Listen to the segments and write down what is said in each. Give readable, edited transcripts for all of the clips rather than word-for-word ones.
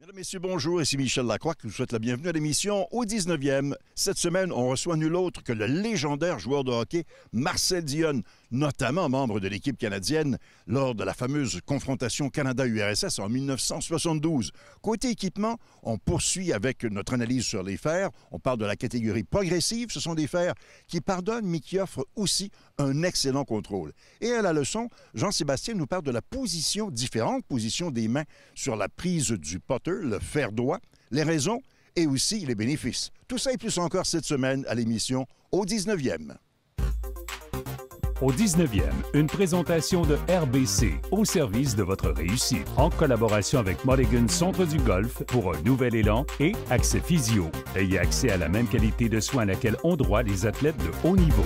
Mesdames, Messieurs, bonjour. Ici Michel Lacroix qui vous souhaite la bienvenue à l'émission au 19e. Cette semaine, on reçoit nul autre que le légendaire joueur de hockey Marcel Dionne, notamment membre de l'équipe canadienne lors de la fameuse confrontation Canada-URSS en 1972. Côté équipement, on poursuit avec notre analyse sur les fers. On parle de la catégorie progressive. Ce sont des fers qui pardonnent, mais qui offrent aussi un excellent contrôle. Et à la leçon, Jean-Sébastien nous parle de la position, différentes positions des mains sur la prise du putter, le fer droit, les raisons et aussi les bénéfices. Tout ça et plus encore cette semaine à l'émission au 19e. Au 19e, une présentation de RBC au service de votre réussite. En collaboration avec Mulligan Centre du Golf pour un nouvel élan et Accès Physio. Ayez accès à la même qualité de soins à laquelle ont droit les athlètes de haut niveau.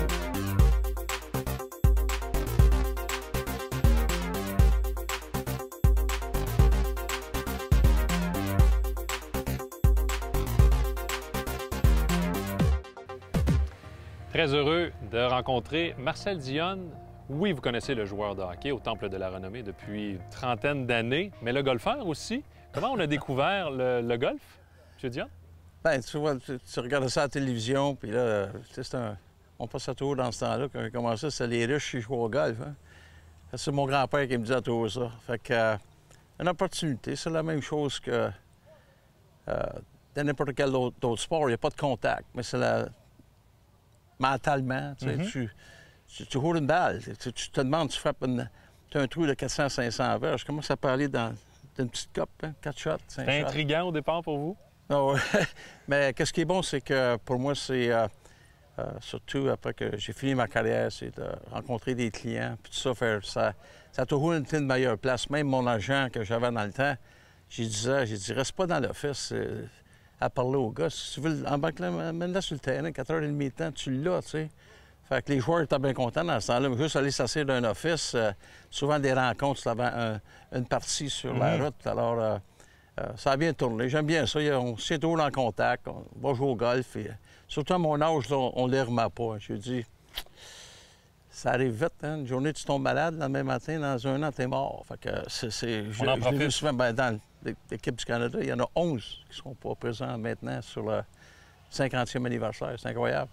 Très heureux de rencontrer Marcel Dionne. Oui, vous connaissez le joueur de hockey au Temple de la Renommée depuis une trentaine d'années, mais le golfeur aussi. Comment on a découvert le golf, M. Dionne? Bien, tu vois, tu regardes ça à la télévision, puis là, on passe à tour dans ce temps-là. Quand j'ai commencé, c'était les riches qui jouaient au golf. Hein? C'est mon grand-père qui me disait toujours ça. Fait que, une opportunité, c'est la même chose que dans n'importe quel autre sport. Il n'y a pas de contact, mais c'est la... Mentalement, tu roules une balle. Tu te demandes, tu frappes tu as un trou de 400-500 verges. Je commence à parler dans une petite coupe, hein, 4 shots, 5 shots. C'est intriguant au départ pour vous? Non, mais qu'est-ce qui est bon, c'est que pour moi, c'est surtout après que j'ai fini ma carrière, c'est de rencontrer des clients, puis tout ça, ça a toujours été une meilleure place. Même mon agent que j'avais dans le temps, j'ai dit, reste pas dans l'office. À parler aux gars. Si tu veux embarquer, mène-la sur le terrain, 4h30 de temps, tu l'as, tu sais. Fait que les joueurs étaient bien contents dans ce temps-là. Mais juste aller s'asseoir d'un office, souvent des rencontres, c'est avant une partie sur la route. Alors, ça a bien tourné. J'aime bien ça. On s'est toujours en contact. On va jouer au golf. Et, surtout à mon âge, là, on ne les remet pas. Je dis, ça arrive vite, hein? Une journée, tu tombes malade, le lendemain matin, dans un an, t'es mort. Fait que On en profite. Vu souvent, dans l'équipe du Canada, il y en a 11 qui ne sont pas présents maintenant sur le 50e anniversaire. C'est incroyable.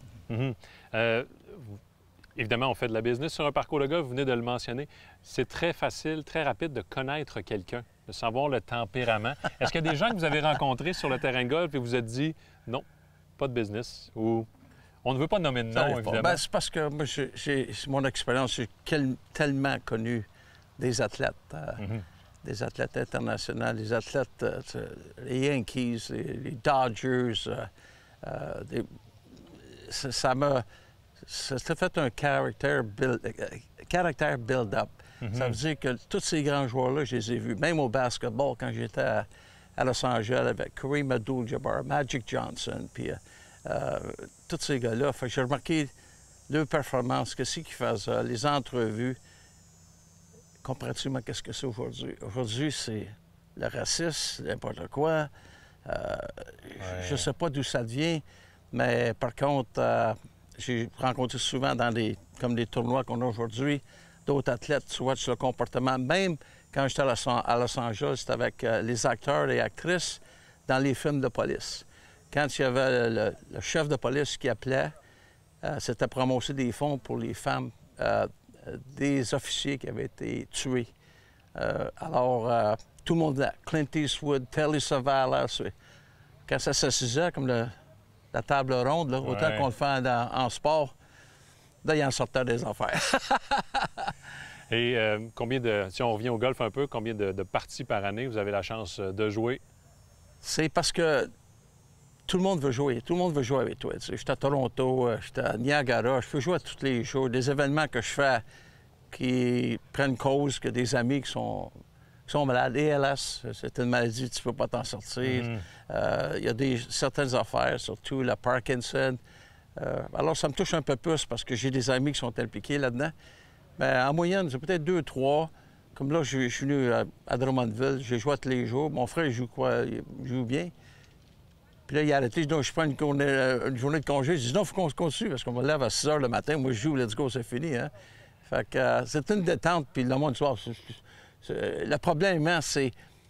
Évidemment, on fait de la business sur un parcours de golf, vous venez de le mentionner. C'est très facile, très rapide de connaître quelqu'un, de savoir le tempérament. Est-ce qu'il y a des gens que vous avez rencontrés sur le terrain de golf et vous êtes dit « non, pas de business » ou « on ne veut pas nommer de nom, évidemment ». Ben, c'est parce que moi, mon expérience, j'ai tellement connu des athlètes. Des athlètes internationaux, des athlètes, les Yankees, les Dodgers. Ça fait un caractère build-up. Ça veut dire que tous ces grands joueurs-là, je les ai vus. Même au basketball, quand j'étais à Los Angeles avec Kareem Abdul-Jabbar, Magic Johnson, puis tous ces gars-là. J'ai remarqué leurs performances, qu'est-ce qu'ils faisaient, les entrevues. Comparativement à ce que c'est aujourd'hui. Aujourd'hui, c'est le racisme, n'importe quoi. Je ne sais pas d'où ça vient, mais par contre, j'ai rencontré souvent dans comme des tournois qu'on a aujourd'hui, d'autres athlètes, tu vois, sur le comportement. Même quand j'étais à Los Angeles, c'était avec les acteurs et actrices dans les films de police. Quand il y avait le chef de police qui appelait, c'était pour ramasser des fonds pour les femmes des officiers qui avaient été tués. Alors, tout le monde là, Clint Eastwood, Telly Savalas, quand ça s'assisait comme la table ronde, là, autant qu'on le fait en sport, là, il en sortait des affaires. Et si on revient au golf un peu, combien de parties par année vous avez la chance de jouer? C'est parce que tout le monde veut jouer. Tout le monde veut jouer avec toi. Tu sais, j'étais à Toronto, j'étais à Niagara. Je peux jouer à tous les jours. Des événements que je fais qui prennent cause que des amis qui sont malades. ALS, c'est une maladie, tu ne peux pas t'en sortir. Il y a certaines affaires, surtout le Parkinson. Alors, ça me touche un peu plus parce que j'ai des amis qui sont impliqués là-dedans. Mais en moyenne, c'est peut-être 2, 3. Comme là, je suis venu à Drummondville. J'ai joué tous les jours. Mon frère, il joue bien. Puis là, il a arrêté. Je dis, non, je prends une journée de congé. Je dis, non, il faut qu'on se continue parce qu'on me lève à 6 h le matin. Moi, je joue, let's go, c'est fini. Hein? Fait que c'est une détente. Puis le monde soir, le problème, hein, c'est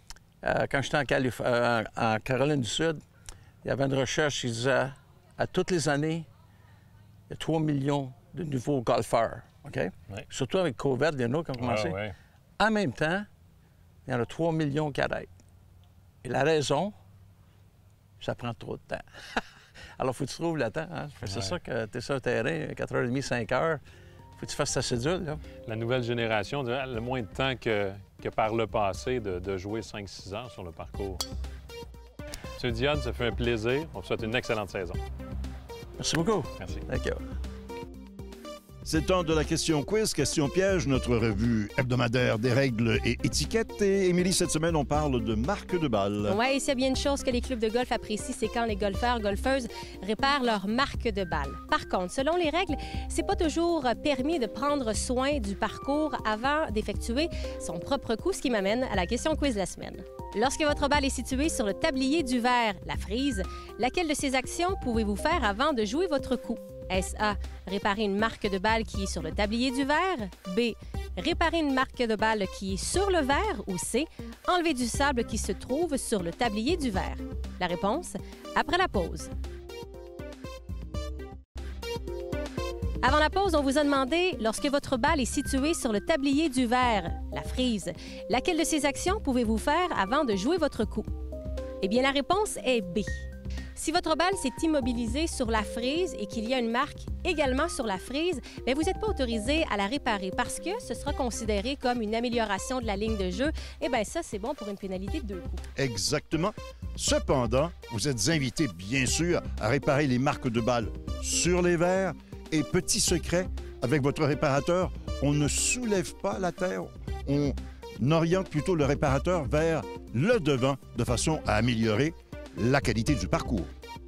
quand j'étais en Caroline du Sud, il y avait une recherche qui disait à toutes les années, il y a 3 millions de nouveaux golfeurs. OK? Oui. Surtout avec COVID, il y en a qui ont commencé. Ah, ouais. En même temps, il y en a 3 millions qui arrêtent. Et la raison, ça prend trop de temps. Alors, il faut que tu trouves le temps. Hein? C'est ça que tu es sur le terrain, 4h30, 5h. Il faut que tu fasses ta cédule. Là. La nouvelle génération a le moins de temps que par le passé de jouer 5-6 heures sur le parcours. M. Dionne, ça fait un plaisir. On vous souhaite une excellente saison. Merci beaucoup. Merci. D'accord. C'est le temps de la question quiz, question piège, notre revue hebdomadaire des règles et étiquettes. Et Émilie, cette semaine, on parle de marque de balle. Oui, et s'il y a bien une chose que les clubs de golf apprécient, c'est quand les golfeurs, golfeuses réparent leur marque de balle. Par contre, selon les règles, c'est pas toujours permis de prendre soin du parcours avant d'effectuer son propre coup, ce qui m'amène à la question quiz de la semaine. Lorsque votre balle est située sur le tablier du verre, la frise, laquelle de ces actions pouvez-vous faire avant de jouer votre coup? Est-ce A, réparer une marque de balle qui est sur le tablier du verre? B, réparer une marque de balle qui est sur le verre? Ou C, enlever du sable qui se trouve sur le tablier du verre? La réponse, après la pause. Avant la pause, on vous a demandé, lorsque votre balle est située sur le tablier du verre, la frise, laquelle de ces actions pouvez-vous faire avant de jouer votre coup? Eh bien, la réponse est B. Si votre balle s'est immobilisée sur la frise et qu'il y a une marque également sur la frise, bien, vous n'êtes pas autorisé à la réparer parce que ce sera considéré comme une amélioration de la ligne de jeu. Eh bien, ça, c'est bon pour une pénalité de 2 coups. Exactement. Cependant, vous êtes invités, bien sûr, à réparer les marques de balle sur les verres. Et petit secret, avec votre réparateur, on ne soulève pas la terre. On oriente plutôt le réparateur vers le devant de façon à améliorer la qualité du parcours.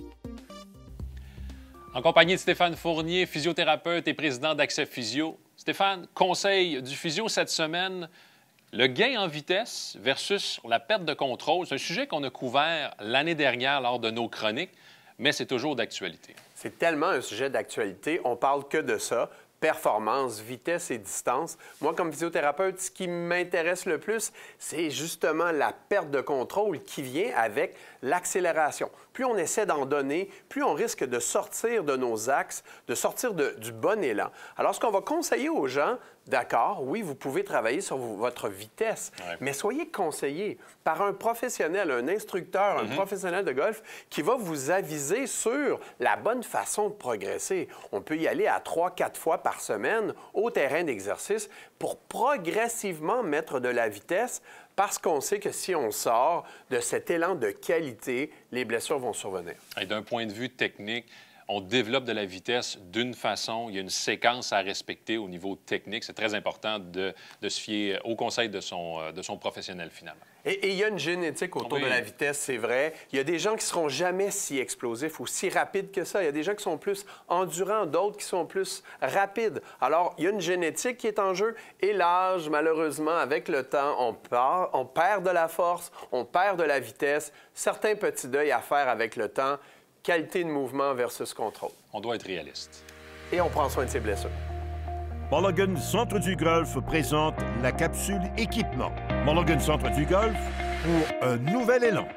En compagnie de Stéphane Fournier, physiothérapeute et président d'Accès Physio. Stéphane, conseil du physio cette semaine, le gain en vitesse versus la perte de contrôle. C'est un sujet qu'on a couvert l'année dernière lors de nos chroniques, mais c'est toujours d'actualité. C'est tellement un sujet d'actualité, on parle que de ça. Performance, vitesse et distance. Moi, comme physiothérapeute, ce qui m'intéresse le plus, c'est justement la perte de contrôle qui vient avec l'accélération. Plus on essaie d'en donner, plus on risque de sortir de nos axes, de sortir du bon élan. Alors, ce qu'on va conseiller aux gens, d'accord, oui, vous pouvez travailler sur votre vitesse, mais soyez conseillé par un professionnel, un instructeur, un professionnel de golf qui va vous aviser sur la bonne façon de progresser. On peut y aller à 3-4 fois par semaine au terrain d'exercice pour progressivement mettre de la vitesse parce qu'on sait que si on sort de cet élan de qualité, les blessures vont survenir. Et d'un point de vue technique, on développe de la vitesse d'une façon, il y a une séquence à respecter au niveau technique. C'est très important de se fier au conseil de son professionnel, finalement. Et il y a une génétique autour de la vitesse, c'est vrai. Il y a des gens qui ne seront jamais si explosifs ou si rapides que ça. Il y a des gens qui sont plus endurants, d'autres qui sont plus rapides. Alors, il y a une génétique qui est en jeu. Et l'âge, malheureusement, avec le temps, on perd de la force, on perd de la vitesse. Certains petits deuils à faire avec le temps. Qualité de mouvement versus contrôle. On doit être réaliste. Et on prend soin de ses blessures. Mulligan Centre du Golf présente la capsule équipement. Mulligan Centre du Golf pour un nouvel élan.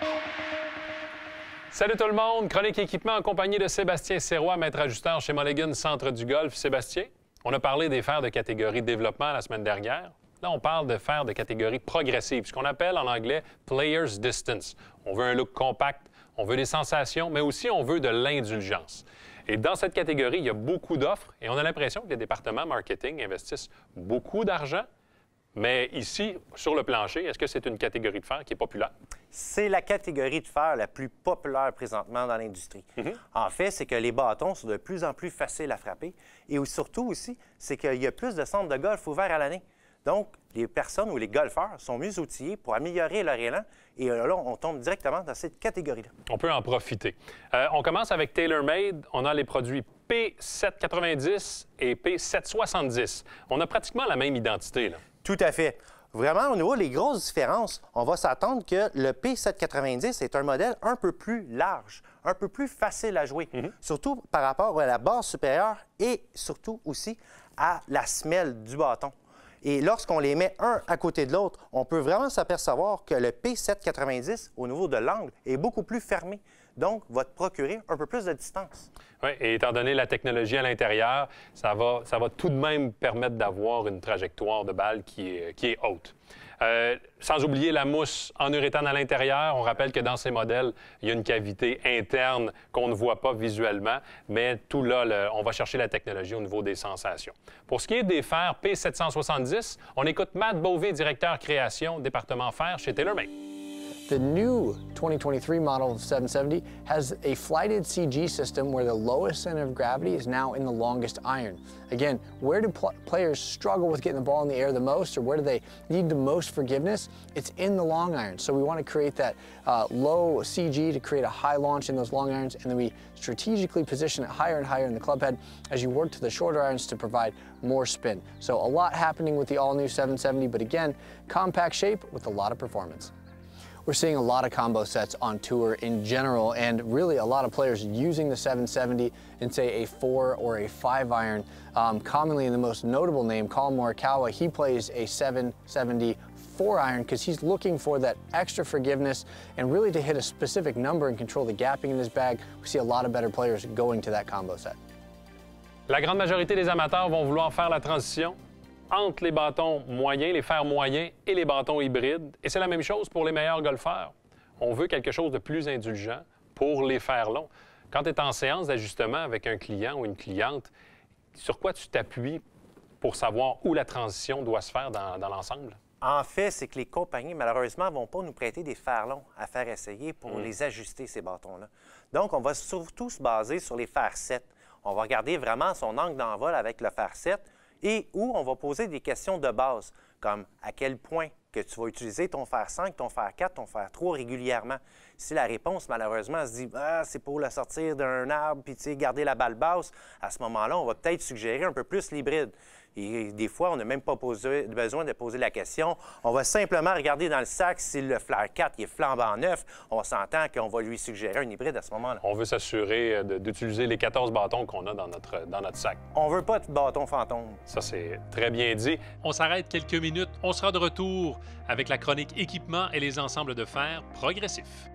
Salut tout le monde! Chronique équipement en compagnie de Sébastien Serrois, maître ajusteur chez Mulligan Centre du Golf. Sébastien, on a parlé des fers de catégorie développement la semaine dernière. Là, on parle de fers de catégorie progressive, ce qu'on appelle en anglais « player's distance ». On veut un look compact, on veut des sensations, mais aussi on veut de l'indulgence. Et dans cette catégorie, il y a beaucoup d'offres et on a l'impression que les départements marketing investissent beaucoup d'argent. Mais ici, sur le plancher, est-ce que c'est une catégorie de fer qui est populaire? C'est la catégorie de fer la plus populaire présentement dans l'industrie. En fait, c'est que les bâtons sont de plus en plus faciles à frapper. Et surtout aussi, c'est qu'il y a plus de centres de golf ouverts à l'année. Donc, les personnes ou les golfeurs sont mieux outillés pour améliorer leur élan. Et là, on tombe directement dans cette catégorie-là. On peut en profiter. On commence avec TaylorMade. On a les produits P790 et P770. On a pratiquement la même identité, là. Tout à fait. Vraiment, au niveau des grosses différences, on va s'attendre que le P790 est un modèle un peu plus large, un peu plus facile à jouer, surtout par rapport à la base supérieure et surtout aussi à la semelle du bâton. Et lorsqu'on les met un à côté de l'autre, on peut vraiment s'apercevoir que le P790, au niveau de l'angle, est beaucoup plus fermé. Donc, va te procurer un peu plus de distance. Oui, et étant donné la technologie à l'intérieur, ça va tout de même permettre d'avoir une trajectoire de balle qui est haute. Sans oublier la mousse en uréthane à l'intérieur. On rappelle que dans ces modèles, il y a une cavité interne qu'on ne voit pas visuellement, mais tout là, on va chercher la technologie au niveau des sensations. Pour ce qui est des fers P770, on écoute Matt Beauvais, directeur création, département fer chez TaylorMade. The new 2023 model of 770 has a flighted CG system where the lowest center of gravity is now in the longest iron. Again, where do players struggle with getting the ball in the air the most, or where do they need the most forgiveness? It's in the long iron. So we want to create that low CG to create a high launch in those long irons, and then we strategically position it higher and higher in the club head as you work to the shorter irons to provide more spin. So a lot happening with the all-new 770, but again, compact shape with a lot of performance. We're seeing a lot of combo sets on tour in general, and really a lot of players using the 770 in, say, a 4 or a 5 iron. Commonly, in the most notable name, Collin Morikawa, he plays a 770 4 iron because he's looking for that extra forgiveness and really to hit a specific number and control the gapping in his bag. We see a lot of better players going to that combo set. La grande majorité des amateurs vont vouloir faire la transition entre les bâtons moyens, les fers moyens et les bâtons hybrides. Et c'est la même chose pour les meilleurs golfeurs. On veut quelque chose de plus indulgent pour les fers longs. Quand tu es en séance d'ajustement avec un client ou une cliente, sur quoi tu t'appuies pour savoir où la transition doit se faire dans l'ensemble? En fait, c'est que les compagnies, malheureusement, ne vont pas nous prêter des fers longs à faire essayer pour les ajuster, ces bâtons-là. Donc, on va surtout se baser sur les fers 7. On va regarder vraiment son angle d'envol avec le fer 7 et où on va poser des questions de base, comme à quel point que tu vas utiliser ton fer 5, ton fer 4, ton fer 3 régulièrement. Si la réponse, malheureusement, se dit « c'est pour le sortir d'un arbre puis garder la balle basse », à ce moment-là, on va peut-être suggérer un peu plus l'hybride. Et des fois, on n'a même pas besoin de poser la question. On va simplement regarder dans le sac si le flair 4 est flambant neuf. On s'entend qu'on va lui suggérer un hybride à ce moment-là. On veut s'assurer d'utiliser les 14 bâtons qu'on a dans notre sac. On veut pas de bâton fantôme. Ça, c'est très bien dit. On s'arrête quelques minutes. On sera de retour avec la chronique équipement et les ensembles de fer progressifs.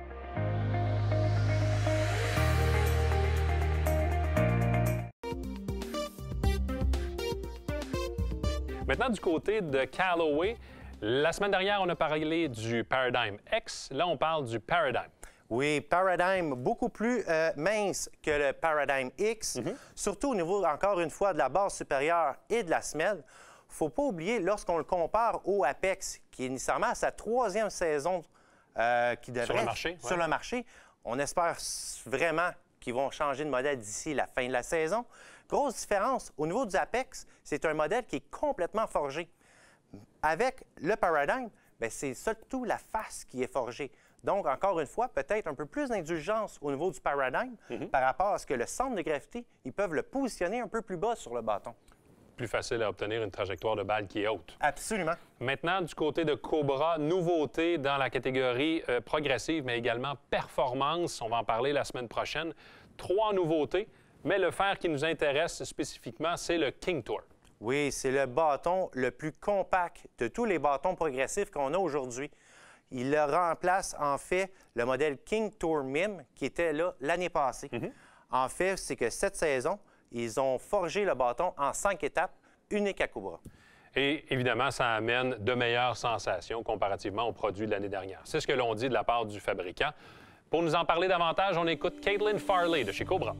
Maintenant, du côté de Callaway, la semaine dernière, on a parlé du Paradigm X. Là, on parle du Paradigm. Oui, Paradigm, beaucoup plus mince que le Paradigm X, surtout au niveau, encore une fois, de la base supérieure et de la semelle. Il ne faut pas oublier, lorsqu'on le compare au Apex, qui est nécessairement à sa 3e saison qui devrait... Sur le marché. Sur le marché. On espère vraiment qu'ils vont changer de modèle d'ici la fin de la saison. Grosse différence, au niveau du Apex, c'est un modèle qui est complètement forgé. Avec le Paradigm, c'est surtout la face qui est forgée. Donc, encore une fois, peut-être un peu plus d'indulgence au niveau du Paradigm par rapport à ce que le centre de gravité, ils peuvent le positionner un peu plus bas sur le bâton. Plus facile à obtenir une trajectoire de balle qui est haute. Absolument. Maintenant, du côté de Cobra, nouveauté dans la catégorie progressive, mais également performance. On va en parler la semaine prochaine. 3 nouveautés. Mais le fer qui nous intéresse spécifiquement, c'est le King Tour. Oui, c'est le bâton le plus compact de tous les bâtons progressifs qu'on a aujourd'hui. Il remplace en fait le modèle King Tour Mim qui était là l'année passée. En fait, c'est que cette saison, ils ont forgé le bâton en 5 étapes, uniques à Cobra. Et évidemment, ça amène de meilleures sensations comparativement aux produits de l'année dernière. C'est ce que l'on dit de la part du fabricant. Pour nous en parler davantage, on écoute Caitlin Farley de chez Cobra.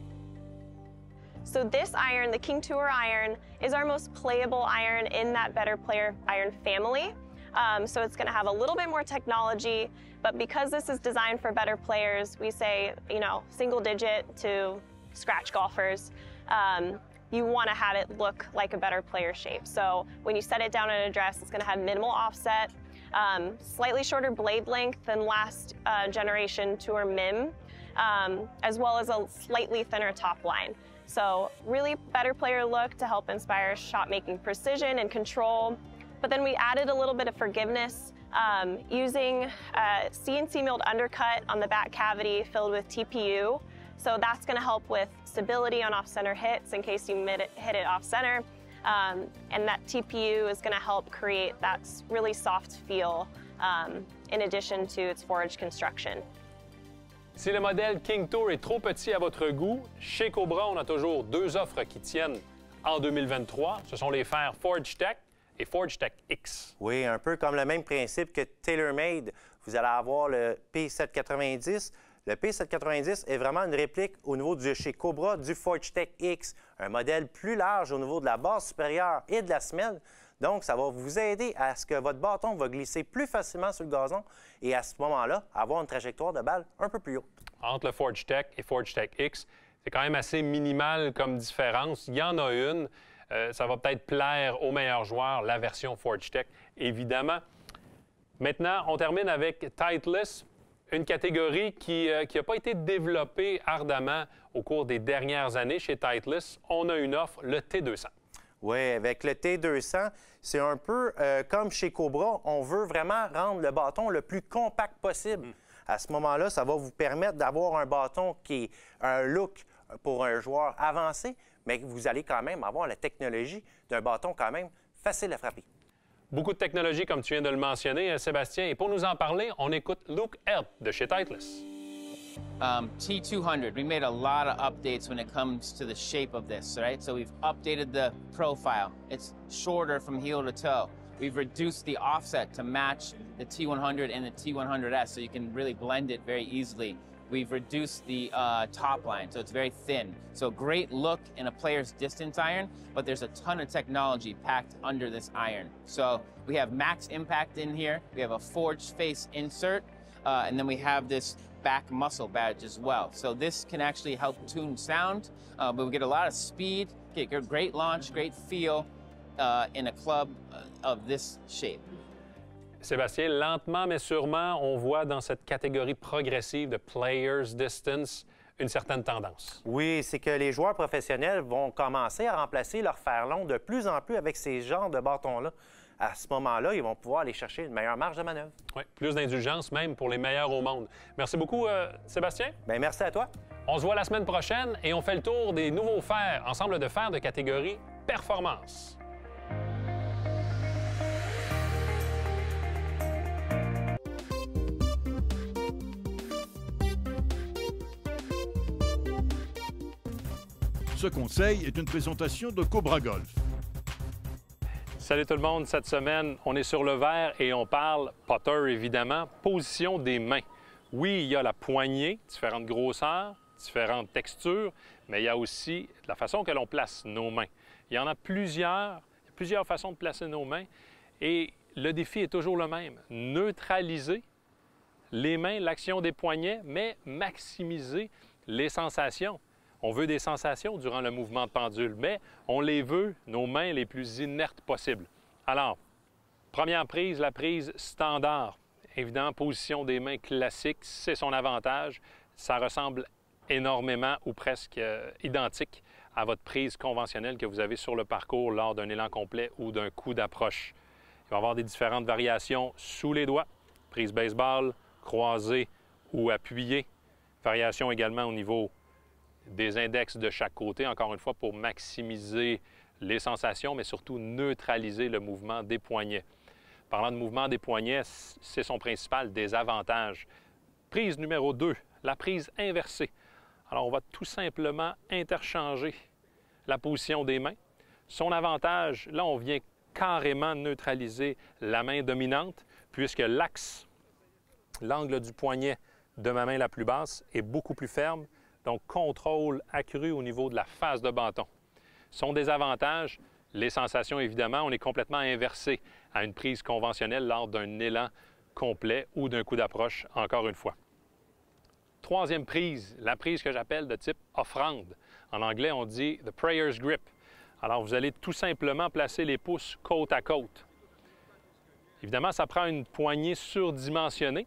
So this iron, the King Tour iron, is our most playable iron in that Better Player iron family. So it's going to have a little bit more technology, but because this is designed for better players, we say, single digit to scratch golfers. You want to have it look like a better player shape. So when you set it down in a dress, it's going to have minimal offset, slightly shorter blade length than last generation Tour Mim, as well as a slightly thinner top line. So really better player look to help inspire shot-making precision and control. But then we added a little bit of forgiveness using a CNC milled undercut on the back cavity filled with TPU. So that's going to help with stability on off-center hits in case you hit it off-center. And that TPU is going to help create that really soft feel in addition to its forged construction. Si le modèle King Tour est trop petit à votre goût, chez Cobra, on a toujours deux offres qui tiennent en 2023. Ce sont les fers Forge Tech et Forge Tech X. Oui, un peu comme le même principe que TaylorMade. Vous allez avoir le P790. Le P790 est vraiment une réplique au niveau de chez Cobra du Forge Tech X, un modèle plus large au niveau de la base supérieure et de la semelle. Donc, ça va vous aider à ce que votre bâton va glisser plus facilement sur le gazon et à ce moment-là, avoir une trajectoire de balle un peu plus haute. Entre le Forge Tech et Forge Tech X, c'est quand même assez minimal comme différence. Il y en a une. Ça va peut-être plaire aux meilleurs joueurs, la version Forge Tech, évidemment. Maintenant, on termine avec Titleist, une catégorie qui n'a pas été développée ardemment au cours des dernières années chez Titleist. On a une offre, le T200. Oui, avec le T200, c'est un peu comme chez Cobra. On veut vraiment rendre le bâton le plus compact possible. À ce moment-là, ça va vous permettre d'avoir un bâton qui est un look pour un joueur avancé, mais vous allez quand même avoir la technologie d'un bâton quand même facile à frapper. Beaucoup de technologie, comme tu viens de le mentionner, Sébastien. Et pour nous en parler, on écoute Luke Earp de chez Titleist. T200, we made a lot of updates when it comes to the shape of this, right? So we've updated the profile. It's shorter from heel to toe. We've reduced the offset to match the T100 and the T100S, so you can really blend it very easily. We've reduced the top line, so it's very thin. So great look in a player's distance iron, but there's a ton of technology packed under this iron. So we have max impact in here. We have a forged face insert, and then we have this back muscle badge as well. So this can actually help tune sound, but we get a lot of speed, get a great launch, great feel in a club of this shape. Sébastien, lentement mais sûrement, on voit dans cette catégorie progressive de Players Distance une certaine tendance. Oui, c'est que les joueurs professionnels vont commencer à remplacer leur fer long de plus en plus avec ces genres de bâtons-là. À ce moment-là, ils vont pouvoir aller chercher une meilleure marge de manœuvre. Oui, plus d'indulgence même pour les meilleurs au monde. Merci beaucoup, Sébastien. Bien, merci à toi. On se voit la semaine prochaine et on fait le tour des nouveaux fers, ensemble de fers de catégorie performance. Ce conseil est une présentation de Cobra Golf. Salut tout le monde, cette semaine, on est sur le verre et on parle putter, évidemment, position des mains. Oui, il y a la poignée, différentes grosseurs, différentes textures, mais il y a aussi la façon que l'on place nos mains. Il y en a plusieurs façons de placer nos mains et le défi est toujours le même, neutraliser les mains, l'action des poignets, mais maximiser les sensations. On veut des sensations durant le mouvement de pendule, mais on les veut, nos mains, les plus inertes possibles. Alors, première prise, la prise standard. Évidemment, position des mains classique, c'est son avantage. Ça ressemble énormément ou presque identique à votre prise conventionnelle que vous avez sur le parcours lors d'un élan complet ou d'un coup d'approche. Il va y avoir des différentes variations sous les doigts, prise baseball, croisée ou appuyée. Variation également au niveau des index de chaque côté, encore une fois, pour maximiser les sensations, mais surtout neutraliser le mouvement des poignets. Parlant de mouvement des poignets, c'est son principal désavantage. Prise numéro 2, la prise inversée. Alors, on va tout simplement interchanger la position des mains. Son avantage, là, on vient carrément neutraliser la main dominante, puisque l'axe, l'angle du poignet de ma main la plus basse est beaucoup plus ferme. Donc, contrôle accru au niveau de la face de bâton. Son désavantage, les sensations, évidemment, on est complètement inversé à une prise conventionnelle lors d'un élan complet ou d'un coup d'approche, encore une fois. Troisième prise, la prise que j'appelle de type offrande. En anglais, on dit « the prayer's grip ». Alors, vous allez tout simplement placer les pouces côte à côte. Évidemment, ça prend une poignée surdimensionnée.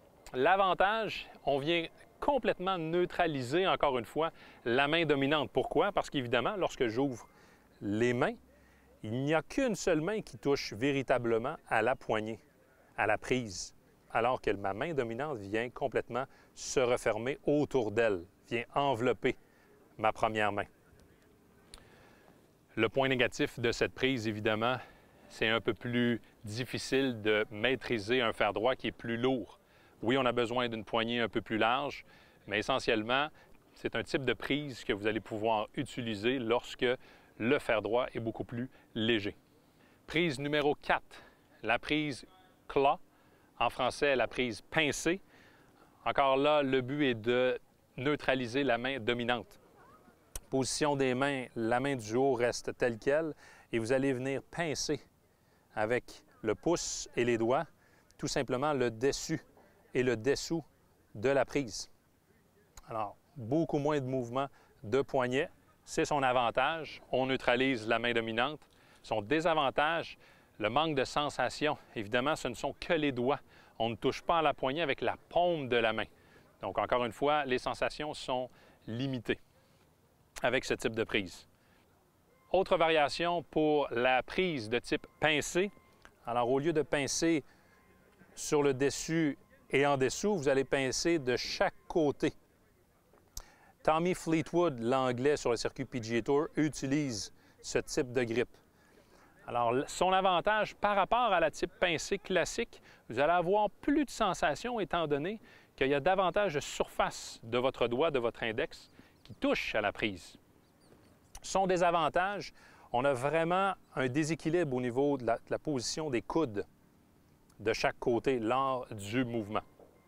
L'avantage, on vient complètement neutraliser, encore une fois, la main dominante. Pourquoi? Parce qu'évidemment, lorsque j'ouvre les mains, il n'y a qu'une seule main qui touche véritablement à la poignée, à la prise, alors que ma main dominante vient complètement se refermer autour d'elle, vient envelopper ma première main. Le point négatif de cette prise, évidemment, c'est un peu plus difficile de maîtriser un fer droit qui est plus lourd. Oui, on a besoin d'une poignée un peu plus large, mais essentiellement, c'est un type de prise que vous allez pouvoir utiliser lorsque le fer droit est beaucoup plus léger. Prise numéro 4, la prise claw, en français la prise pincée. Encore là, le but est de neutraliser la main dominante. Position des mains, la main du haut reste telle qu'elle et vous allez venir pincer avec le pouce et les doigts, tout simplement le dessus et le dessous de la prise. Alors, beaucoup moins de mouvements de poignet, c'est son avantage. On neutralise la main dominante. Son désavantage, le manque de sensation. Évidemment, ce ne sont que les doigts. On ne touche pas à la poignée avec la paume de la main. Donc, encore une fois, les sensations sont limitées avec ce type de prise. Autre variation pour la prise de type pincé. Alors, au lieu de pincer sur le dessus et en dessous, vous allez pincer de chaque côté. Tommy Fleetwood, l'anglais sur le circuit PGA Tour, utilise ce type de grip. Alors, son avantage par rapport à la type pincée classique, vous allez avoir plus de sensations étant donné qu'il y a davantage de surface de votre doigt, de votre index, qui touche à la prise. Son désavantage, on a vraiment un déséquilibre au niveau de la position des coudes de chaque côté lors du mouvement.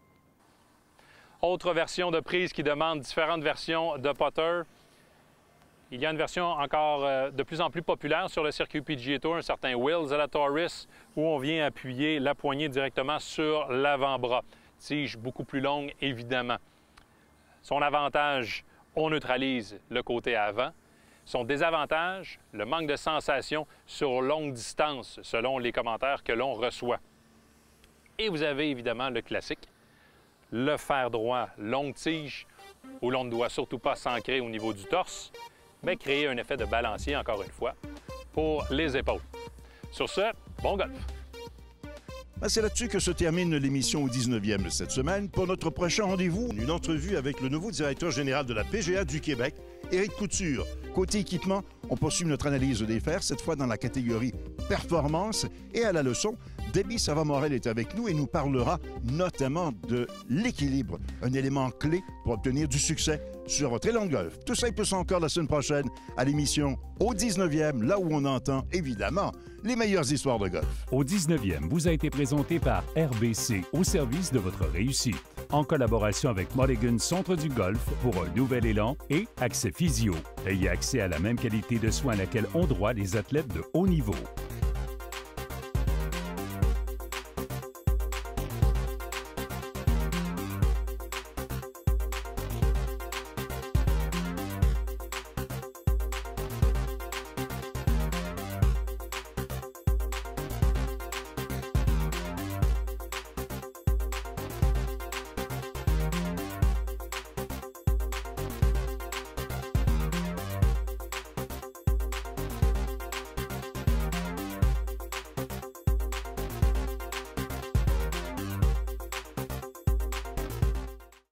Autre version de prise qui demande différentes versions de putter. Il y a une version encore de plus en plus populaire sur le circuit PGA Tour, un certain Will Zalatoris, où on vient appuyer la poignée directement sur l'avant-bras. Tige beaucoup plus longue, évidemment. Son avantage, on neutralise le côté avant. Son désavantage, le manque de sensation sur longue distance, selon les commentaires que l'on reçoit. Et vous avez évidemment le classique, le fer droit longue tige, où l'on ne doit surtout pas s'ancrer au niveau du torse, mais créer un effet de balancier, encore une fois, pour les épaules. Sur ce, bon golf! C'est là-dessus que se termine l'émission au 19e de cette semaine. Pour notre prochain rendez-vous, une entrevue avec le nouveau directeur général de la PGA du Québec, Éric Couture. Côté équipement, on poursuit notre analyse des fers, cette fois dans la catégorie performance. Et à la leçon, Debbie Savamorel est avec nous et nous parlera notamment de l'équilibre, un élément clé pour obtenir du succès sur votre élan de golf. Tout ça et plus encore la semaine prochaine à l'émission au 19e, là où on entend évidemment les meilleures histoires de golf. Au 19e vous a été présenté par RBC, au service de votre réussite, en collaboration avec Mulligan Centre du Golf pour un nouvel élan et Accès Physio. Ayez accès à la même qualité de soins à laquelle ont droit les athlètes de haut niveau.